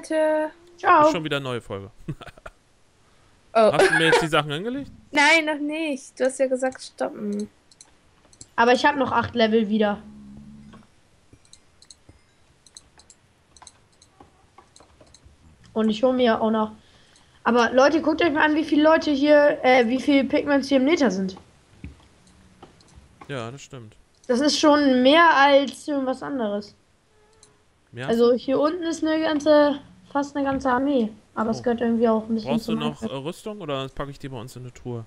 Leute. Ciao. Ist schon wieder eine neue Folge. Oh. Hast du mir jetzt die Sachen hingelegt? Nein, noch nicht. Du hast ja gesagt, stoppen. Aber ich habe noch 8 Level wieder. Und ich hole mir auch noch. Aber Leute, guckt euch mal an, wie viele Leute hier, wie viele Pigments hier im Nether sind. Ja, das stimmt. Das ist schon mehr als irgendwas anderes. Ja. Also hier unten ist eine ganze, fast eine ganze Armee. Aber es Oh. gehört irgendwie auch ein bisschen Brauchst du zum noch Minecraft. Rüstung oder packe ich die bei uns in eine Truhe?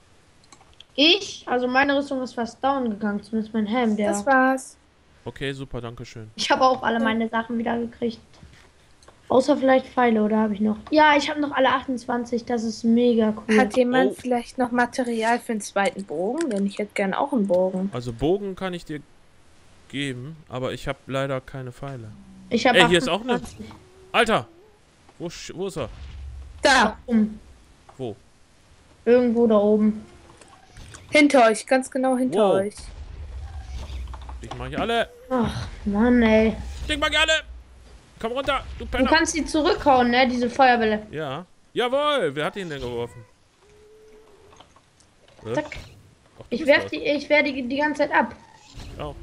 Also meine Rüstung ist fast down gegangen, zumindest mein Helm, der. Das war's. Okay, super, danke schön. Ich habe auch alle meine Sachen wieder gekriegt. Außer vielleicht Pfeile, oder habe ich noch? Ja, ich habe noch alle 28, das ist mega cool. Hat jemand Oh. vielleicht noch Material für einen zweiten Bogen? Denn ich hätte gern auch einen Bogen. Also Bogen kann ich dir geben, aber ich habe leider keine Pfeile. Ich habe Ey, hier ist auch eine. Alter! Wo ist er? Da, Wo? Irgendwo da oben. hinter euch, ganz genau hinter Wow. euch. Ich mach hier alle! Ach, Mann, ey. Ich mach hier alle! Komm runter, du Du Penner! kannst die zurückhauen, ne? Diese Feuerbälle. Ja. Jawohl! Wer hat ihn denn geworfen? Zack. Ach, du Ich bist werf das. die ganze Zeit ab. Auch.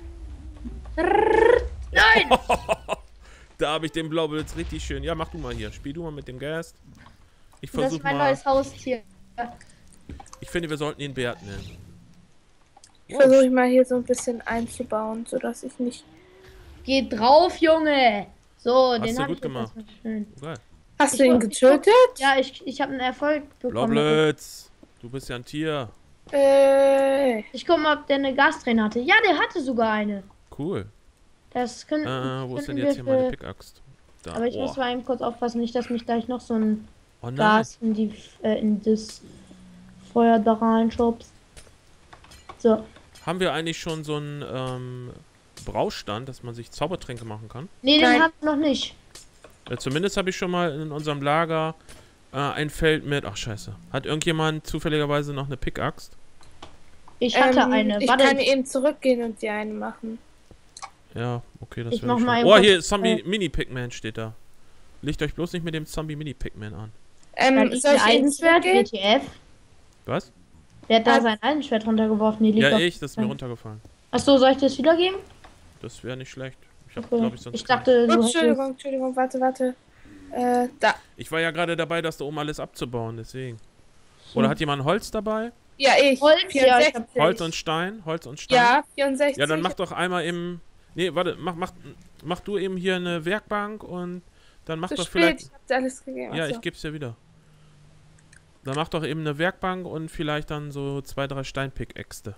Nein! Da habe ich den Blaublitz richtig schön. Ja, mach du mal hier. Spiel du mal mit dem Geist. Ich Das versuch ist mein mal. neues Haustier. Ich finde, wir sollten ihn Bert nennen. Ich versuche mal hier so ein bisschen einzubauen, sodass ich nicht... Geh drauf, Junge! So, den du hab gut ich jetzt gemacht. erstmal schön. Geil. Hast du Ich ihn guck- ich getötet? Ja, ich habe einen Erfolg bekommen. Blaublitz! Du bist ja ein Tier. Ich guck mal, ob der eine Gasträne hatte. Ja, der hatte sogar eine. Cool. Das können, Wo ist denn könnten jetzt wir hier meine für- Pickaxe? Da. Aber ich muss mal eben kurz aufpassen, nicht, dass mich gleich noch so ein Oh nein. Gas in das Feuer da reinschubst. So. Haben wir eigentlich schon so einen Braustand, dass man sich Zaubertränke machen kann? Nee, den Nein. haben wir noch nicht. Zumindest habe ich schon mal in unserem Lager ein Feld mit... Ach, scheiße. Hat irgendjemand zufälligerweise noch eine Pickaxe? Ich hatte eine. Ich Warte, kann eben zurückgehen und dir eine machen. Ja, okay, das Ich wäre mach mal schön. eben Oh, kurz- hier ist Zombie Mini-Pigman steht da. Legt euch bloß nicht mit dem Zombie Mini-Pigman an. weil ich Soll ein ich eben Eisenschwert, zurückgehen? WTF. Was? Wer hat da Was? sein Eisenschwert runtergeworfen? Die liegt Ja, auf- ich, das ist mir runtergefallen. Achso, soll ich das wiedergeben? Das wäre nicht schlecht. Ich habe, Okay. glaube ich, sonst... Ich dachte, du hättest... Entschuldigung, warte. Da. Ich war ja gerade dabei, das da oben alles abzubauen, deswegen. Oder hat jemand Holz dabei? Ja, ich. Holz, ja, ich 64. hab- Holz und Stein? Holz und Stein? Ja, 64. Ja, dann mach doch einmal im... Nee, warte, mach du eben hier eine Werkbank und dann mach Zu doch spät, vielleicht... ich hab dir alles gegeben. Ja, Achso. ich geb's dir wieder. Dann mach doch eben eine Werkbank und vielleicht dann so 2, 3 Steinpickäxte.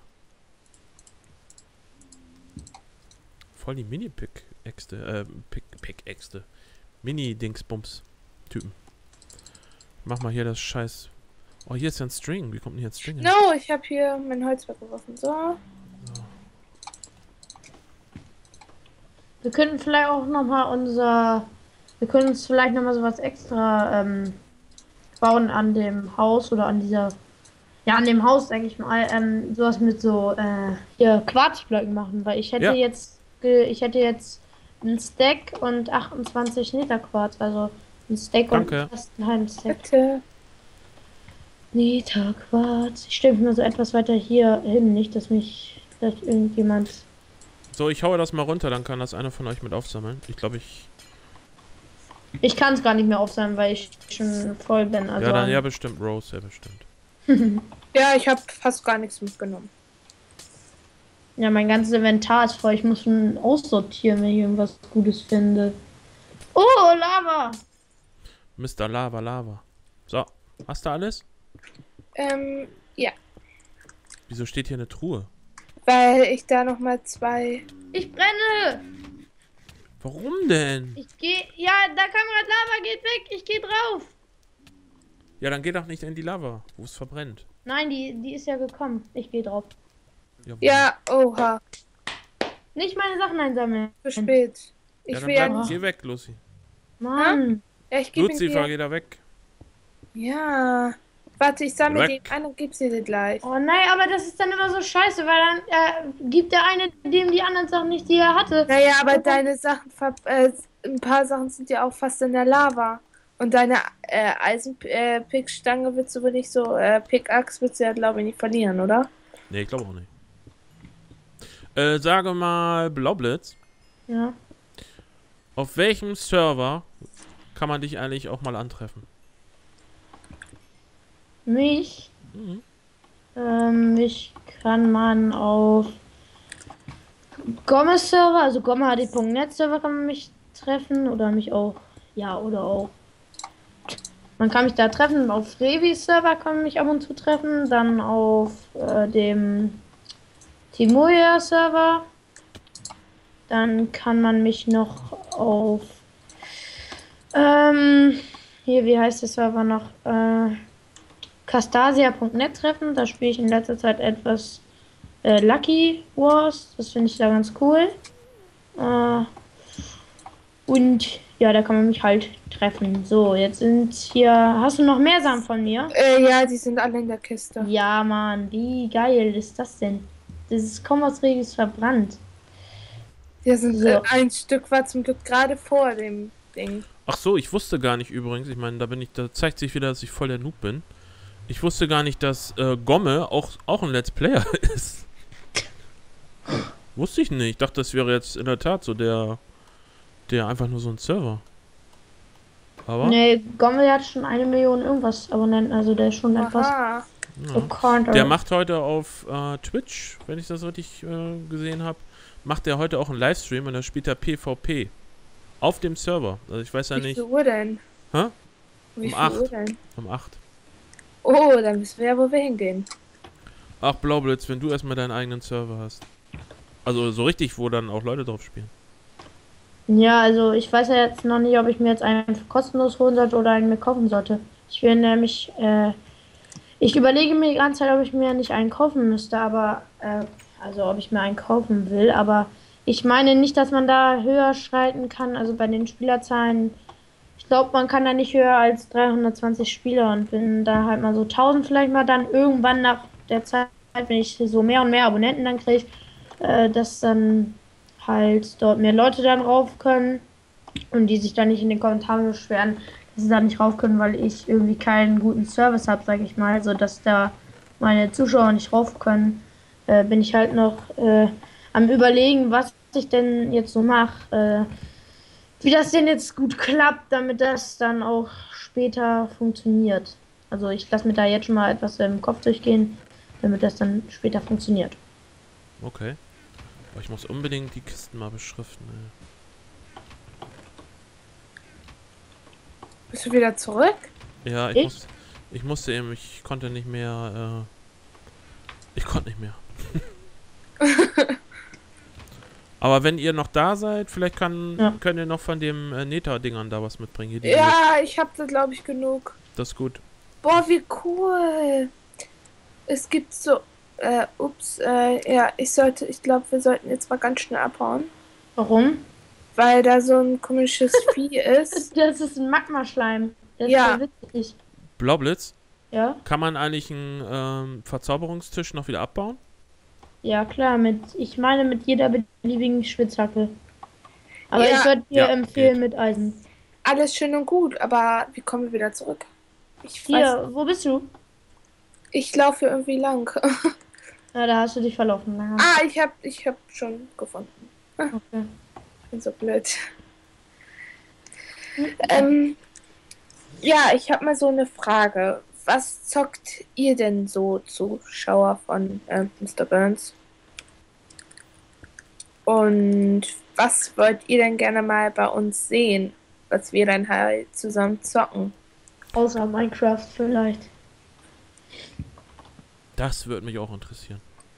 Voll die Mini-Pickäxte, Pickäxte. Mini-Dingsbums-Typen. Mach mal hier das Scheiß... Oh, hier ist ja ein String. Wie kommt denn hier ein String hin? No, ich habe hier mein Holz weggeworfen. So. Wir könnten vielleicht auch nochmal Wir können uns vielleicht nochmal sowas extra bauen an dem Haus oder an dieser... Ja, an dem Haus, denke ich mal. Sowas mit so hier Quarzblöcken machen, weil ich hätte Ja. jetzt einen Stack und 28 Netherquarz, also ein Stack Danke. und fast einen halben Stack. Bitte. Netherquarz. Ich stelle mich mal so etwas weiter hier hin, nicht, dass mich vielleicht irgendjemand... So, ich haue das mal runter, dann kann das einer von euch mit aufsammeln. Ich glaube, Ich kann es gar nicht mehr aufsammeln, weil ich schon voll bin. Also ja, dann ja bestimmt, Rose, ja bestimmt. Ja, ich habe fast gar nichts mitgenommen. Ja, mein ganzes Inventar ist voll. Ich muss schon aussortieren, wenn ich irgendwas Gutes finde. Oh, Lava! Mr. Lava. So, hast du alles? Ja. Wieso steht hier eine Truhe? Weil ich da nochmal 2... Ich brenne! Warum denn? Ich gehe... Ja, da kam gerade Lava, geht weg. Ich gehe drauf. Ja, dann geh doch nicht in die Lava, wo es verbrennt. Nein, die ist ja gekommen. Ich gehe drauf. Jawohl. Ja, oha. Nicht meine Sachen einsammeln. Zu spät. Ja, Ich dann will ja bleib, nicht... geh weg, Lucy. Mann. Ja, ich gebe Lucifer, ihn geh da weg. dir. Ja. Warte, ich sammle Weg. den ein und gebe sie dir gleich. Oh nein, aber das ist dann immer so scheiße, weil dann gibt der eine dem die anderen Sachen nicht, die er hatte. Naja, aber deine Sachen ein paar Sachen sind ja auch fast in der Lava. Und deine Eisenpickstange willst du wohl nicht so, Pickaxe willst du ja, glaube ich, nicht verlieren, oder? Nee, ich glaube auch nicht. Sage mal, Blaublitz, Ja. auf welchem Server kann man dich eigentlich auch mal antreffen? Mich, Mhm. mich kann man auf Gomme-Server, also gommehd.net-Server kann man mich treffen oder mich auch, ja, oder auch. Man kann mich da treffen, auf Revi-Server kann man mich ab und zu treffen, dann auf dem Timoya-Server, dann kann man mich noch auf, hier, wie heißt der Server noch, Castasia.net treffen, da spiele ich in letzter Zeit etwas Lucky Wars, das finde ich da ganz cool. Und ja, da kann man mich halt treffen. So, jetzt sind hier. Hast du noch mehr Sachen von mir? Ja, die sind alle in der Kiste. Ja, Mann, wie geil ist das denn? Das ist kaum was Reges verbrannt. Hier sind So. ein Stück war zum Glück gerade vor dem Ding. Ach so, ich wusste gar nicht übrigens, ich meine, da zeigt sich wieder, dass ich voll der Noob bin. Ich wusste gar nicht, dass Gomme auch ein Let's Player ist. Wusste ich nicht. Ich dachte, das wäre jetzt in der Tat so der einfach nur so ein Server. Aber Nee, Gommel hat schon 1 Million irgendwas Abonnenten, also der ist schon etwas Aha. ja. bekannt. Der macht heute auf Twitch, wenn ich das richtig gesehen habe, macht der heute auch einen Livestream und da spielt er PvP. Auf dem Server. Also ich weiß ja Wie nicht. viel Uhr denn? Hä? Wie Um viel 8. Uhr denn? Um 8. Oh, dann wissen wir ja, wo wir hingehen. Ach, Blaublitz, wenn du erstmal deinen eigenen Server hast. Also so richtig, wo dann auch Leute drauf spielen. Ja, also ich weiß ja jetzt noch nicht, ob ich mir jetzt einen kostenlos holen sollte oder einen mir kaufen sollte. Ich will nämlich, ich überlege mir die ganze Zeit, ob ich mir nicht einen kaufen müsste, aber, also ob ich mir einen kaufen will, aber ich meine nicht, dass man da höher schreiten kann, also bei den Spielerzahlen. Ich glaube, man kann da nicht höher als 320 Spieler und wenn da halt mal so 1000 vielleicht mal dann irgendwann nach der Zeit, wenn ich so mehr und mehr Abonnenten dann kriege, dass dann halt dort mehr Leute dann rauf können und die sich dann nicht in den Kommentaren beschweren, dass sie da nicht rauf können, weil ich irgendwie keinen guten Service habe, sag ich mal, so dass da meine Zuschauer nicht rauf können, bin ich halt noch am Überlegen, was ich denn jetzt so mache, wie das denn jetzt gut klappt, damit das dann auch später funktioniert. Also ich lasse mir da jetzt schon mal etwas im Kopf durchgehen, damit das dann später funktioniert. Okay. Aber ich muss unbedingt die Kisten mal beschriften, ey. Bist du wieder zurück? Ja, Ich? ich musste eben, ich konnte nicht mehr, ich konnte nicht mehr. Aber wenn ihr noch da seid, vielleicht könnt ihr noch von dem Neta-Dingern da was mitbringen. Hier, Ja, ich habe da glaube ich genug. das ist gut. Boah, wie cool. Es gibt so, ja, ich glaube, wir sollten jetzt mal ganz schnell abhauen. Warum? Weil da so ein komisches Vieh ist. Das ist ein Magmaschleim. Das Ja. ist ja witzig. Blaublitz, Ja? kann man eigentlich einen Verzauberungstisch noch wieder abbauen? Ja, klar, ich meine mit jeder beliebigen Spitzhacke. Aber Ja. ich würde dir Ja, empfehlen geht. mit Eisen. Alles schön und gut, aber wie kommen wir wieder zurück? Ich weiß, Hier, wo bist du? ich laufe irgendwie lang. Ja, da hast du dich verlaufen. Ja. Ah, ich hab schon gefunden. Okay. Ich bin so blöd. Ja, ich habe mal so eine Frage. Was zockt ihr denn so, Zuschauer von Mr. Burns? Und was wollt ihr denn gerne mal bei uns sehen, was wir dann halt zusammen zocken? Außer Minecraft vielleicht. Das würde mich auch interessieren.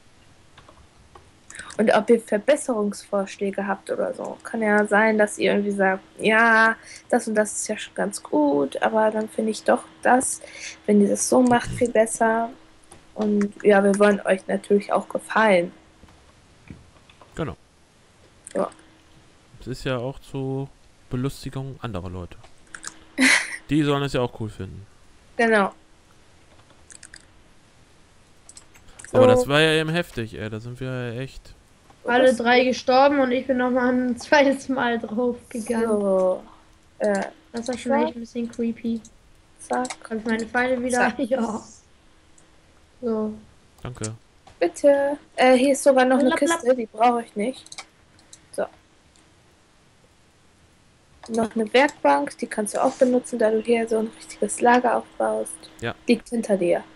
Und ob ihr Verbesserungsvorschläge habt oder so. Kann ja sein, dass ihr irgendwie sagt, ja, das und das ist ja schon ganz gut, aber dann finde ich doch das, wenn ihr das so macht, viel besser. Und ja, wir wollen euch natürlich auch gefallen. Genau. Ja. Es ist ja auch zur Belustigung anderer Leute. Die sollen es ja auch cool finden. Genau. Aber So. das war ja eben heftig, ey. Da sind wir ja echt. alle 3 gestorben und ich bin nochmal ein zweites Mal draufgegangen. So. Das war schon echt ein bisschen creepy. Zack. Habe ich meine Pfeile wieder? Zack. Ja. So. Danke. Bitte. Hier ist sogar noch eine Blapp, blapp. Kiste, die brauche ich nicht. So. Noch eine Werkbank, die kannst du auch benutzen, da du hier so ein richtiges Lager aufbaust. Ja. Liegt hinter dir.